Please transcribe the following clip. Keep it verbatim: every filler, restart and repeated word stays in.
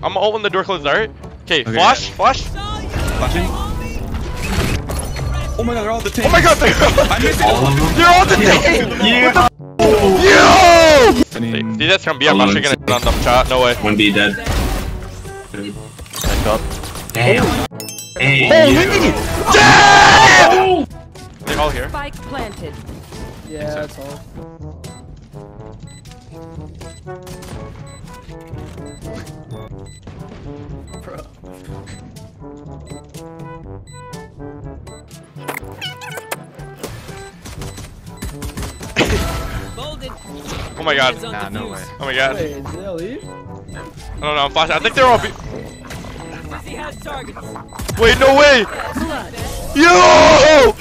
I'm all when the door closes, alright? Okay, Okay, flash, yeah. flash. Flashing. Oh my god, they're all detained. Oh my god, they're I missed it. All of them? You're all detained! Yeah. Yo! I mean, See, that's gonna be. I'm not sure gonna hit on them, chat. No way. One B dead. Back up. Damn. Hey, Holy! you. Damn! They're all here. Spike planted. Yeah, that's all. Bro. Oh my god. nah, no way. Oh my god. Wait, did they leave? I don't know, I'm flashing. I think they're all be- Wait, no way! Yo!